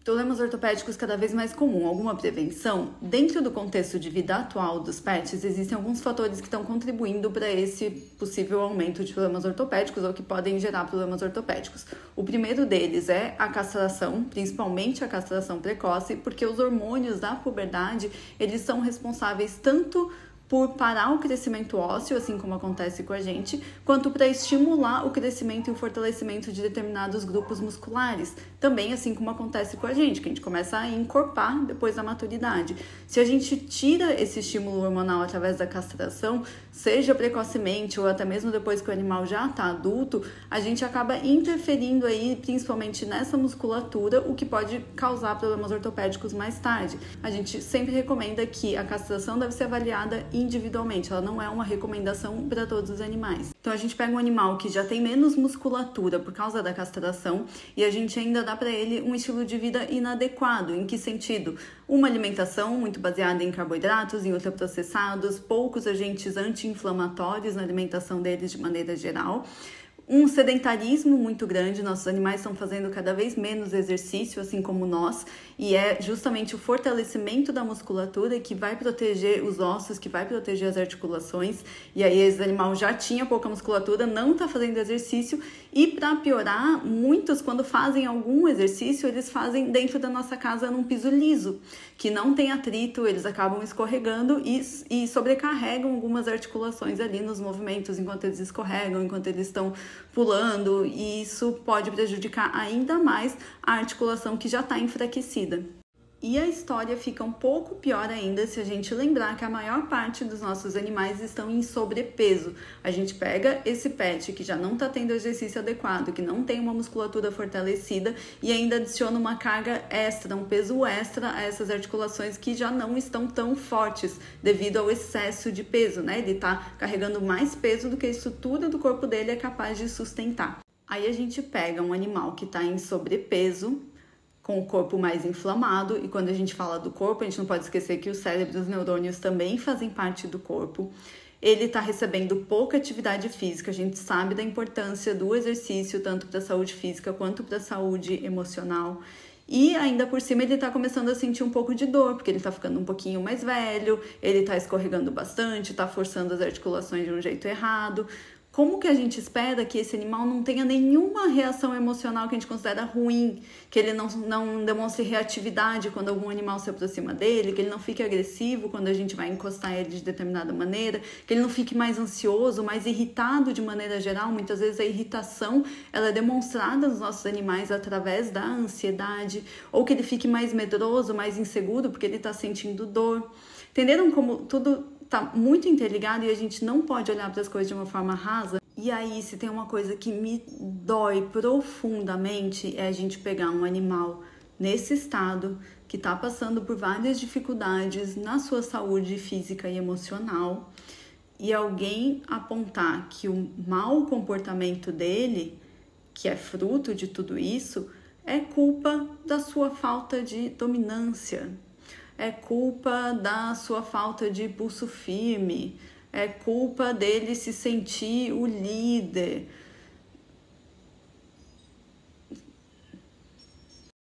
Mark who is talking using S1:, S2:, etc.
S1: Problemas ortopédicos cada vez mais comum. Alguma prevenção? Dentro do contexto de vida atual dos pets, existem alguns fatores que estão contribuindo para esse possível aumento de problemas ortopédicos ou que podem gerar problemas ortopédicos. O primeiro deles é a castração, principalmente a castração precoce, porque os hormônios da puberdade, eles são responsáveis tanto por parar o crescimento ósseo, assim como acontece com a gente, quanto para estimular o crescimento e o fortalecimento de determinados grupos musculares, também assim como acontece com a gente, que a gente começa a encorpar depois da maturidade. Se a gente tira esse estímulo hormonal através da castração, seja precocemente ou até mesmo depois que o animal já está adulto, a gente acaba interferindo aí, principalmente nessa musculatura, o que pode causar problemas ortopédicos mais tarde. A gente sempre recomenda que a castração deve ser avaliada individualmente, ela não é uma recomendação para todos os animais. Então a gente pega um animal que já tem menos musculatura por causa da castração e a gente ainda dá para ele um estilo de vida inadequado. Em que sentido? Uma alimentação muito baseada em carboidratos, em ultraprocessados, poucos agentes anti-inflamatórios na alimentação deles de maneira geral. Um sedentarismo muito grande, nossos animais estão fazendo cada vez menos exercício, assim como nós, e é justamente o fortalecimento da musculatura que vai proteger os ossos, que vai proteger as articulações, e aí esse animal já tinha pouca musculatura, não está fazendo exercício, e para piorar, muitos quando fazem algum exercício, eles fazem dentro da nossa casa num piso liso, que não tem atrito, eles acabam escorregando e sobrecarregam algumas articulações ali nos movimentos, enquanto eles escorregam, enquanto eles estão pulando, e isso pode prejudicar ainda mais a articulação que já está enfraquecida. E a história fica um pouco pior ainda se a gente lembrar que a maior parte dos nossos animais estão em sobrepeso. A gente pega esse pet que já não está tendo exercício adequado, que não tem uma musculatura fortalecida e ainda adiciona uma carga extra, um peso extra a essas articulações que já não estão tão fortes devido ao excesso de peso, né? Ele está carregando mais peso do que a estrutura do corpo dele é capaz de sustentar. Aí a gente pega um animal que está em sobrepeso, com o corpo mais inflamado, e quando a gente fala do corpo, a gente não pode esquecer que o cérebro e os neurônios também fazem parte do corpo. Ele está recebendo pouca atividade física, a gente sabe da importância do exercício, tanto para a saúde física quanto para a saúde emocional. E ainda por cima ele está começando a sentir um pouco de dor, porque ele está ficando um pouquinho mais velho, ele está escorregando bastante, está forçando as articulações de um jeito errado. Como que a gente espera que esse animal não tenha nenhuma reação emocional que a gente considera ruim, que ele não demonstre reatividade quando algum animal se aproxima dele, que ele não fique agressivo quando a gente vai encostar ele de determinada maneira, que ele não fique mais ansioso, mais irritado de maneira geral? Muitas vezes a irritação ela é demonstrada nos nossos animais através da ansiedade, ou que ele fique mais medroso, mais inseguro porque ele está sentindo dor. Entenderam como tudo tá muito interligado e a gente não pode olhar para as coisas de uma forma rasa? E aí, se tem uma coisa que me dói profundamente, é a gente pegar um animal nesse estado, que tá passando por várias dificuldades na sua saúde física e emocional, e alguém apontar que o mau comportamento dele, que é fruto de tudo isso, é culpa da sua falta de dominância, é culpa da sua falta de pulso firme, é culpa dele se sentir o líder,